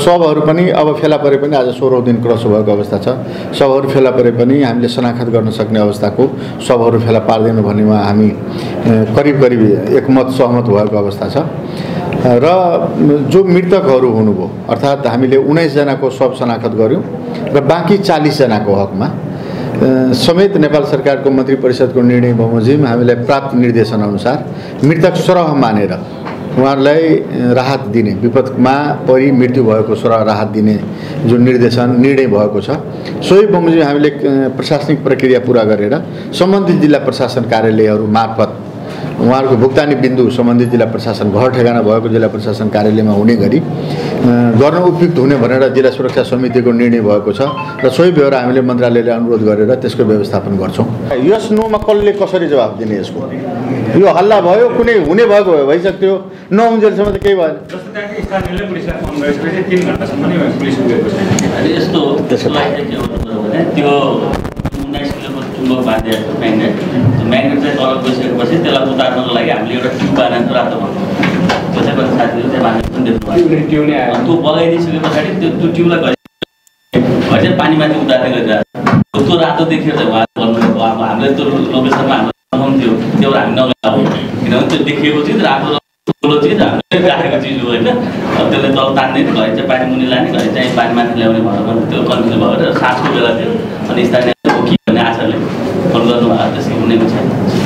सबहरू पनि अब फेला परे पनि आज 16औं दिन क्रस भएको अवस्था छ। सबहरू फेला परे पनि हामीले शनाखत गर्न सक्ने अवस्थाको सबहरू फेला पार्दैनौँ भन्नेमा हामी करिब एकमत सहमत भएको अवस्था छ। र जो मृतकहरू हुनुभयो अर्थात् हामीले 19 जनाको सब शनाखत गर्यौं र बाँकी 40 जनाको हकमा समेत नेपाल सरकारको मन्त्री परिषदको निर्णय बमोजिम हामीलाई प्राप्त निर्देशन अनुसार मृतक सरह मानेर उहाँहरूलाई राहत दिने, विपदमा परि मृत्यु भएको सरह राहत दिने जुन निर्णय भएको छ सोही बमोजिम हामीले प्रशासनिक प्रक्रिया पूरा गरेर सम्बन्धित जिल्ला प्रशासन कार्यालयहरू मार्फत उहाँहरूको भुक्तानी बिन्दु सम्बन्धित जिल्ला प्रशासन घर ठेगाना भएको जिल्ला प्रशासन कार्यालयमा हुने गरी गर्न उपयुक्त हुने भनेर जिल्ला सुरक्षा समितिको निर्णय भएको छ र सोही बेहोरा हामीले मन्त्रालयले अनुरोध गरेर त्यसको व्यवस्थापन गर्छौं। यस नोमा कसले कसरी जवाफ दिने यसको? यो हल्ला भयो, कुनै हुने भएको भइसक्यो, नहुन्जेलसम्म त केही भएन। जस्तो त्यहाँको स्थानीयले पुलिसलाई फोन गरेपछि 3 घण्टासम्म नै पुलिस गएको छैन। अनि यस्तो त्यसलाई चाहिँ के गर्नु भने त्यो 19 किलोको चुम्बक बाँधिएको म्याग्नेट, त्यो म्याग्नेट चाहिँ तल गइसकेपछि त्यसलाई उतार्नको लागि हामीले एउटा ट्युब बाँधेको रातो भन्नु। त्यो चाहिँ कति साथीले चाहिँ बाँधेको पनि देख्नुभयो। ट्युब नै आयो। त्यो बगाइदिसके पछाडि त्यो ट्युबलाई चाहिँ पानीमाथि उतार्दै गइरहेको त्यो रातो देखेर चाहिँ उहाँले भन्नुभएको अब हामीले त्यो लोकेसनमा हाम्रो थियो त्यो हामी नगएको किनभने त्यो देखिएको थियो रातो ठुलो चिज हामीले राखेको चिज हो होइन। त्यसले तल तान्ने घरि चाहिँ पानी मुनि लाने घरि चाहिँ पानीमाथि ल्याउने भनेर त्यो कन्फ्युज भएर साँझको बेला थियो अनि स्थानीय हो कि भन्ने आशाले फोन गर्नुभयो। त्यसै हुनेको छैन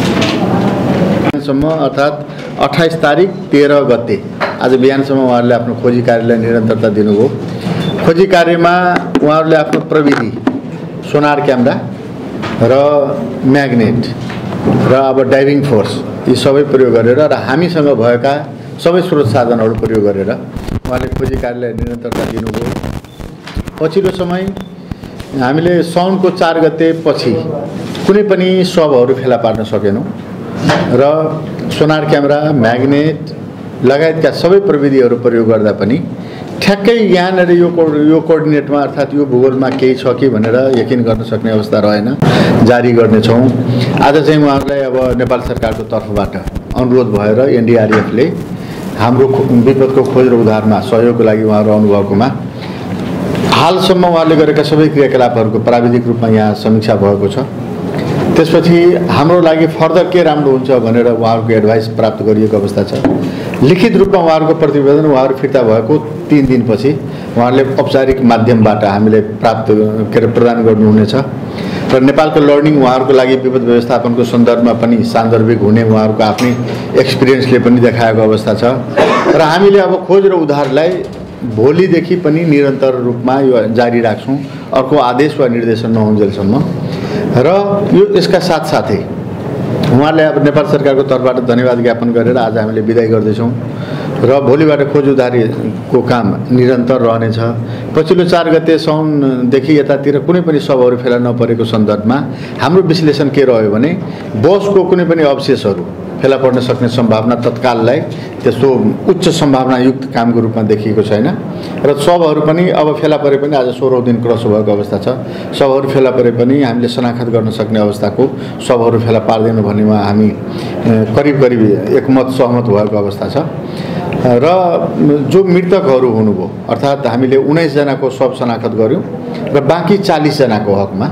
सम्म अर्थात् 28 तारिक 13 गते आज बिहानसम्म उहाँहरूले आफ्नो खोजी कार्यलाई निरन्तरता दिनुभयो। खोजी कार्यमा उहाँहरूले आफ्नो प्रविधि सोनार क्यामेरा र म्याग्नेट र अब डाइभिङ फोर्स यी सबै प्रयोग गरेर र हामीसँग भएका सबै स्रोत साधनहरू प्रयोग गरेर उहाँले खोजी कार्यलाई निरन्तरता दिनुभयो। पछिल्लो समय हामीले साउनको 4 गते पछि कुनै पनि शवहरू फेला पार्न सकेनौँ र सोनार क्यामेरा, म्याग्नेट लगायतका सबै प्रविधिहरू प्रयोग गर्दा पनि ठ्याक्कै यहाँनिर यो कोअर्डिनेटमा अर्थात् यो भूगोलमा केही छ कि भनेर यकिन गर्न सक्ने अवस्था रहेन। जारी गर्नेछौँ। आज चाहिँ उहाँहरूलाई अब नेपाल सरकारको तर्फबाट अनुरोध भएर एनडीआरएफले हाम्रो विपदको खोज र उद्धारमा सहयोगको लागि उहाँहरू आउनुभएकोमा हालसम्म उहाँले गरेका सबै क्रियाकलापहरूको प्राविधिक रूपमा यहाँ समीक्षा भएको छ। त्यसपछि हाम्रो लागि फर्दर के राम्रो हुन्छ भनेर उहाँहरूको एडभाइस प्राप्त गरिएको अवस्था छ। लिखित रूपमा उहाँहरूको प्रतिवेदन उहाँहरू फिर्ता भएको 3 दिनपछि उहाँहरूले औपचारिक माध्यमबाट हामीले प्रदान गर्नुहुनेछ र नेपालको लर्निङ उहाँहरूको लागि विपद व्यवस्थापनको सन्दर्भमा पनि सान्दर्भिक हुने उहाँहरूको आफ्नै एक्सपिरियन्सले पनि देखाएको अवस्था छ र हामीले अब खोज र उद्धारलाई भोलिदेखि पनि निरन्तर रूपमा यो जारी राख्छौँ अर्को आदेश वा निर्देशन नहुन्जेलसम्म। र यो यसका साथसाथै उहाँले अब नेपाल सरकारको तर्फबाट धन्यवाद ज्ञापन गरेर आज हामीले बिदाई गर्दैछौँ र भोलिबाट खोज उद्धारको काम निरन्तर रहनेछ। पछिल्लो 4 गते साउनदेखि यतातिर कुनै पनि शवहरू फेला नपरेको सन्दर्भमा हाम्रो विश्लेषण के रह्यो भने बसको कुनै पनि अवशेषहरू फेला पर्न सक्ने सम्भावना तत्काललाई त्यस्तो उच्च सम्भावनायुक्त कामको रूपमा देखिएको छैन र शवहरू पनि अब फेला परे पनि आज 16औं दिन क्रस भएको अवस्था छ। शवहरू फेला परे पनि हामीले शनाखत गर्न सक्ने अवस्थाको शवहरू फेला पार्दैनौँ भन्नेमा हामी करिब एकमत सहमत भएको अवस्था छ। र जो मृतकहरू हुनुभयो अर्थात् हामीले 19 जनाको सब शनाखत गर्यौं र बाँकी 40 जनाको हकमा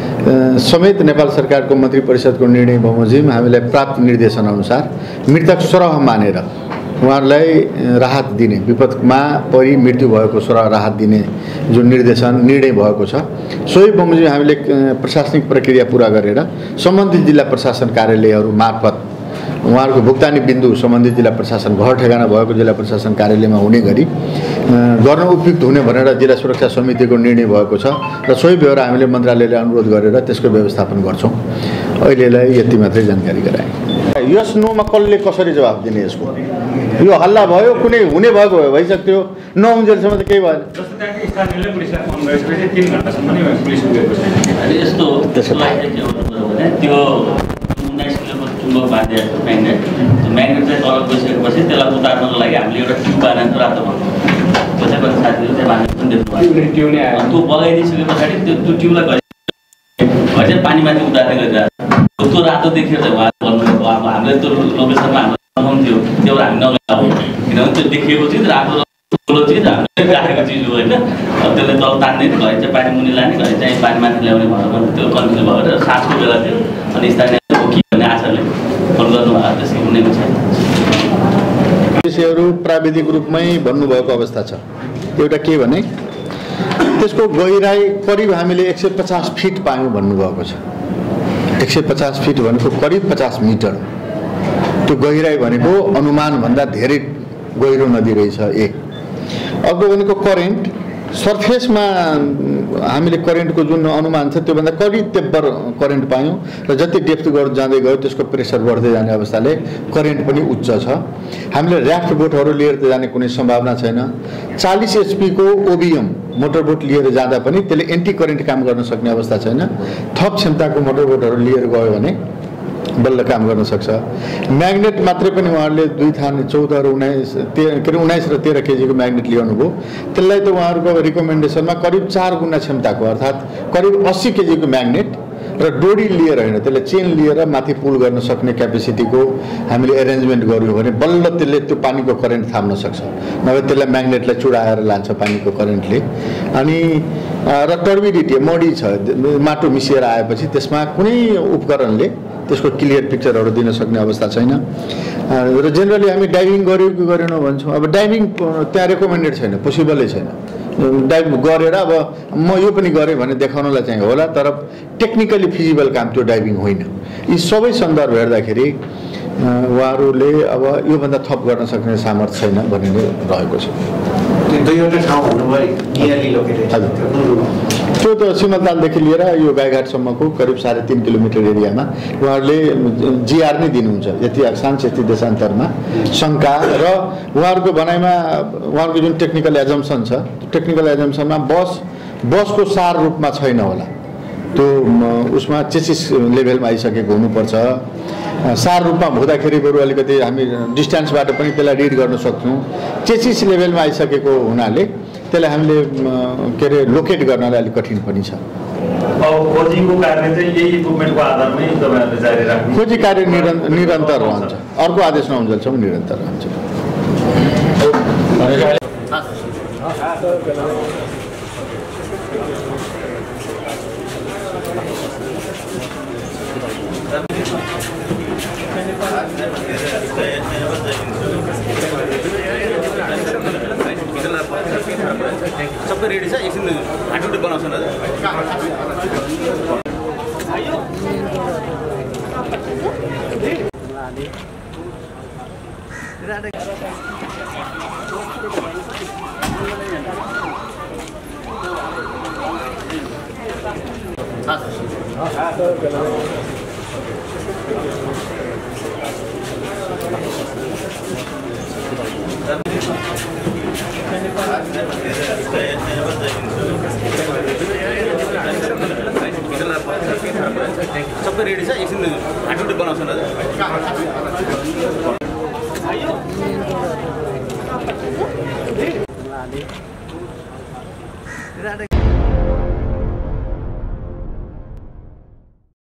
समेत नेपाल सरकारको मन्त्री परिषदको निर्णय बमोजिम हामीलाई प्राप्त निर्देशन अनुसार मृतक सरह मानेर उहाँहरूलाई राहत दिने, विपदमा परि मृत्यु भएको सरह राहत दिने जुन निर्णय भएको छ सोही बमोजिम हामीले प्रशासनिक प्रक्रिया पूरा गरेर सम्बन्धित जिल्ला प्रशासन कार्यालयहरू मार्फत उहाँहरूको भुक्तानी बिन्दु सम्बन्धित जिल्ला प्रशासन घर ठेगाना भएको जिल्ला प्रशासन कार्यालयमा हुने गरी गर्न उपयुक्त हुने भनेर जिल्ला सुरक्षा समितिको निर्णय भएको छ र सोही बेहोरा हामीले मन्त्रालयले अनुरोध गरेर त्यसको व्यवस्थापन गर्छौँ। अहिलेलाई यति मात्रै जानकारी गराएँ। यस नोमा कसले कसरी जवाफ दिने यसको? यो हल्ला भयो, कुनै हुने भएको भइसक्यो, नहुन्जेलसम्म त केही भएन। जस्तो त्यहाँको स्थानीयले पुलिसलाई फोन गरेपछि 3 घण्टासम्म नै पुलिस गएको छैन। अनि यस्तो त्यसलाई चाहिँ के गर्नु भने त्यो 19 किलोको चुम्बक बाँधिएको म्याग्नेट, त्यो म्याग्नेट चाहिँ तल गइसकेपछि त्यसलाई उतार्नको लागि हामीले एउटा ट्युब बाँधेको रातो भन्नु। त्यो चाहिँ कति साथीले चाहिँ बाँधेको पनि देख्नुभयो। ट्युब नै आयो। त्यो बगाइदिसके पछाडि त्यो ट्युबलाई घरि चाहिँ पानीमाथि उतार्दै गइरहेको त्यो रातो देखेर चाहिँ उहाँले भन्नुभएको अब हामीले त्यो लोकेसनमा हाम्रो थियो त्यो हामी नगएको किनभने त्यो देखिएको थियो रातो ठुलो चिज हामीले राखेको चिज हो होइन। त्यसले तल तान्ने घरि चाहिँ पानी मुनि लाने घरि चाहिँ पानी माथि ल्याउने भनेर त्यो कन्फ्युज भएर साँझको बेला थियो। अनि स्थानीय हो कि भन्ने आशाले फोन गर्नुभएको त्यसै हुनेको छैन। विषयहरू प्राविधिक रूपमै भन्नुभएको अवस्था छ। एउटा के भने त्यसको गहिराई करिब हामीले 150 फिट पायौँ भन्नुभएको छ। 150 फिट भनेको करिब 50 मिटर। त्यो गहिराई भनेको अनुमानभन्दा धेरै गहिरो नदी रहेछ एक। अर्को भनेको करेन्ट सर्फेसमा हामीले करेन्टको जुन अनुमान छ त्योभन्दा करिब तेब्बर करेन्ट पायौँ र जति डेप्थ गर्दै जाँदै गयो त्यसको प्रेसर बढ्दै जाने अवस्थाले करेन्ट पनि उच्च छ। हामीले ऱ्याफ्ट बोटहरू लिएर जाने कुनै सम्भावना छैन। 40 HP को ओबिएम मोटर बोट लिएर जाँदा पनि त्यसले एन्टी करेन्ट काम गर्न सक्ने अवस्था छैन। थप क्षमताको मोटर बोटहरू लिएर गयो भने बल्ल काम गर्न सक्छ। म्याग्नेट मात्रै पनि उहाँहरूले 2 थान 14 र 19 र 13 केजीको म्याग्नेट ल्याउनु भयो। त्यसलाई त उहाँहरूको रिकमेन्डेसनमा करिब 4 गुणा क्षमताको अर्थात् करिब 80 केजीको म्याग्नेट र डोरी लिएर होइन त्यसले चेन लिएर माथि पुल गर्न सक्ने क्यापेसिटीको हामीले एरेन्जमेन्ट गर्यौँ भने बल्ल त्यसले त्यो पानीको करेन्ट थाम्न सक्छ। नभए त्यसलाई म्याग्नेटलाई चुडाएर लान्छ पानीको करेन्टले। अनि र टर्बिडिटी मडी छ माटो मिसिएर आएपछि त्यसमा कुनै उपकरणले त्यसको क्लियर पिक्चरहरू दिन सक्ने अवस्था छैन। र जेनरली हामी डाइभिङ गर्यौँ कि गरेनौँ भन्छौँ। अब डाइभिङ त्यहाँ रेकमेन्डेड छैन, पोसिबलै छैन। डाइभ गरेर अब म यो पनि गरेँ भने देखाउनलाई चाहिँ होला, तर टेक्निकली फिजिबल काम त्यो डाइभिङ होइन। यी सबै सन्दर्भ हेर्दाखेरि उहाँहरूले अब योभन्दा थप गर्न सक्ने सामर्थ्य छैन भन्ने नै रहेको छ। त्यो त सिमलतालदेखि लिएर यो गाईघाटसम्मको करिब 3.5 किलोमिटर एरियामा उहाँहरूले जिआर नै दिनुहुन्छ यति अक्षांश यति देशान्तरमा शङ्का। र उहाँहरूको भनाइमा उहाँहरूको जुन टेक्निकल एजम्सन छ त्यो टेक्निकल एजम्सनमा बसको सार रूपमा छैन होला। त्यो उसमा चेसिस लेभलमा आइसकेको हुनुपर्छ। सार रूपमा हुँदाखेरि बरु अलिकति हामी डिस्टेन्सबाट पनि त्यसलाई रिड गर्न सक्छौँ। चेसिस लेभलमा आइसकेको हुनाले त्यसलाई हामीले के अरे लोकेट गर्नलाई अलिक कठिन पनि छ। खोजीको कार्य चाहिँ यही इक्विपमेन्टको आधारमै तपाईँहरूले जारी राख्नु? खोजी कार्य निरन्तर रहन्छ, अर्को आदेश नहुन्जेलसम्म निरन्तर रहन्छ। सबै रेडी छ, एकछिन हाटुटे बनाउँछ न। सबै रेडी छ, एकछिन हाटुटे बनाउँछ न।